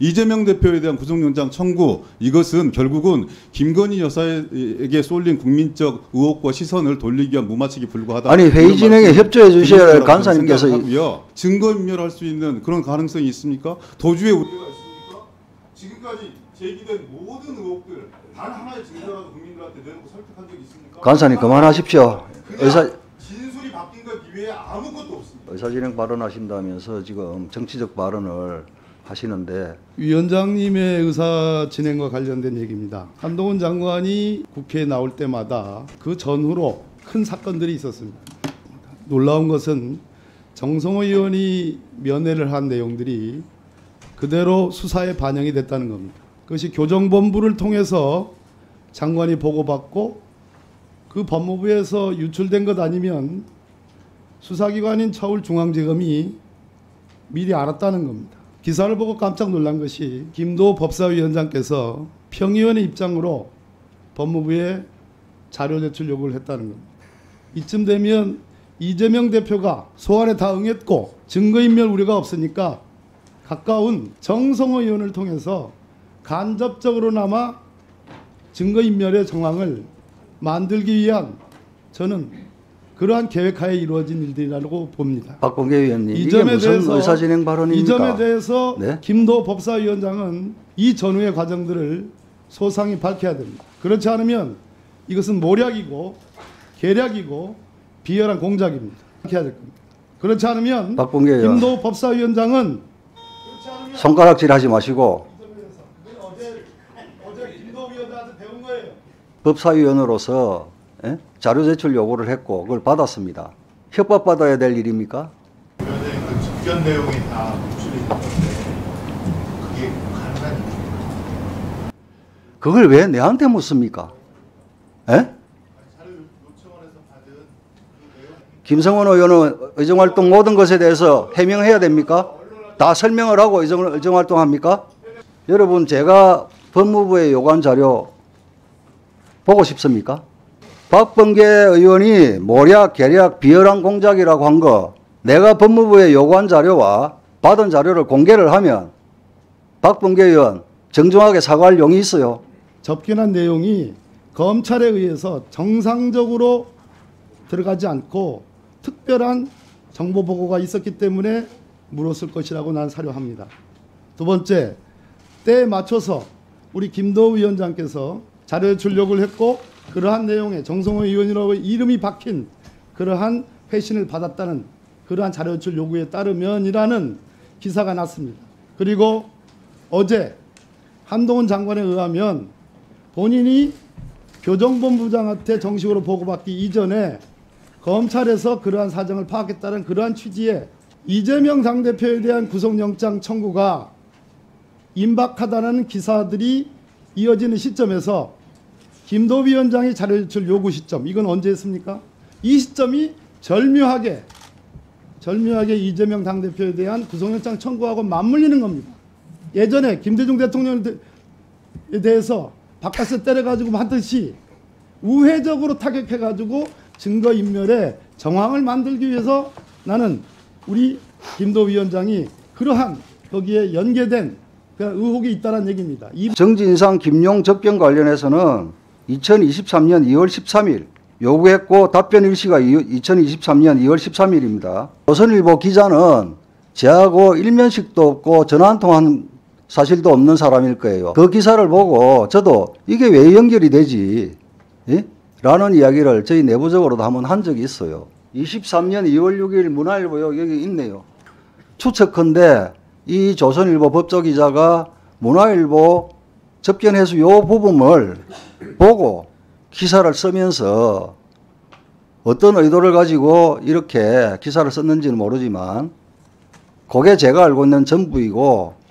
이재명 대표에 대한 구속영장 청구, 이것은 결국은 김건희 여사에게 쏠린 국민적 의혹과 시선을 돌리기 위한 무마측이 불과하다. 아니 회의 진행에 협조해 주셔야 할 간사님께서 증거인멸할 수 있는 그런 가능성이 있습니까? 도주에 우려가 있습니까? 지금까지 제기된 모든 의혹들 단 하나의 증거라도 국민들한테 내놓고 설득한 적이 있습니까? 간사님 그만하십시오. 진술이 바뀐 것 이외에 아무것도 없습니다. 의사진행 발언하신다면서 지금 정치적 발언을 하시는데, 위원장님의 의사 진행과 관련된 얘기입니다. 한동훈 장관이 국회에 나올 때마다 그 전후로 큰 사건들이 있었습니다. 놀라운 것은 정성호 의원이 면회를 한 내용들이 그대로 수사에 반영이 됐다는 겁니다. 그것이 교정본부를 통해서 장관이 보고받고 그 법무부에서 유출된 것 아니면 수사기관인 서울중앙지검이 미리 알았다는 겁니다. 기사를 보고 깜짝 놀란 것이 김도 법사위원장께서 평의원의 입장으로 법무부에 자료 제출 요구를 했다는 겁니다. 이쯤 되면 이재명 대표가 소환에 다 응했고 증거인멸 우려가 없으니까 가까운 정성호 의원을 통해서 간접적으로나마 증거인멸의 정황을 만들기 위한 저는 그러한 계획하에 이루어진 일들이라고 봅니다. 박범계 의원님, 이 이게 점에 무슨 대해서, 의사진행 발언입니까? 이 점에 대해서 네? 김도 법사위원장은 이 전후의 과정들을 소상히 밝혀야 됩니다. 그렇지 않으면 이것은 모략이고 계략이고 비열한 공작입니다. 밝혀야 될 겁니다. 그렇지 않으면 박범계 의원, 김도 법사위원장은 손가락질하지 마시고 어제 김도 위원장한테 배운 거예요. 법사위원으로서 자료 제출 요구를 했고 그걸 받았습니다. 협박받아야 될 일입니까? 위원장님 그 직전 내용이 다 노출이 됐는데 그게 가능한 일입니까? 그걸 왜 내한테 묻습니까? 에? 자료 요청을 해서 받은 그 내용 김성원 의원은 의정활동 모든 것에 대해서 해명해야 됩니까? 다 설명을 하고 의정활동합니까? 여러분, 제가 법무부에 요구한 자료 보고 싶습니까? 박범계 의원이 모략, 계략, 비열한 공작이라고 한 거, 내가 법무부에 요구한 자료와 받은 자료를 공개를 하면 박범계 의원 정중하게 사과할 용이 있어요. 접견한 내용이 검찰에 의해서 정상적으로 들어가지 않고 특별한 정보 보고가 있었기 때문에 물었을 것이라고 난 사료합니다. 두 번째, 때에 맞춰서 우리 김도 위원장께서 자료 제출 요구를 했고 그러한 내용에 정성호 의원이라고 이름이 박힌 그러한 회신을 받았다는 그러한 자료 제출 요구에 따르면이라는 기사가 났습니다. 그리고 어제 한동훈 장관에 의하면 본인이 교정본부장한테 정식으로 보고받기 이전에 검찰에서 그러한 사정을 파악했다는 그러한 취지의 이재명 당대표에 대한 구속영장 청구가 임박하다는 기사들이 이어지는 시점에서 김도 위원장이 자료 제출 요구 시점, 이건 언제였습니까? 이 시점이 절묘하게 이재명 당대표에 대한 구속영장 청구하고 맞물리는 겁니다. 예전에 김대중 대통령에 대해서 바깥에서 때려가지고 하듯이 우회적으로 타격해가지고 증거인멸의 정황을 만들기 위해서 나는 우리 김도 위원장이 그러한 거기에 연계된 그 의혹이 있다는 얘기입니다. 정진상, 김용 접견 관련해서는 2023년 2월 13일 요구했고 답변 일시가 2023년 2월 13일입니다. 조선일보 기자는 저하고 일면식도 없고 전화 한 통한 사실도 없는 사람일 거예요. 그 기사를 보고 저도 이게 왜 연결이 되지? 예? 라는 이야기를 저희 내부적으로도 한번 한 적이 있어요. 23년 2월 6일 문화일보 여기 있네요. 추측컨대 이 조선일보 법조기자가 문화일보 접견해서 요 부분을 보고 기사를 쓰면서 어떤 의도를 가지고 이렇게 기사를 썼는지는 모르지만 그게 제가 알고 있는 전부이고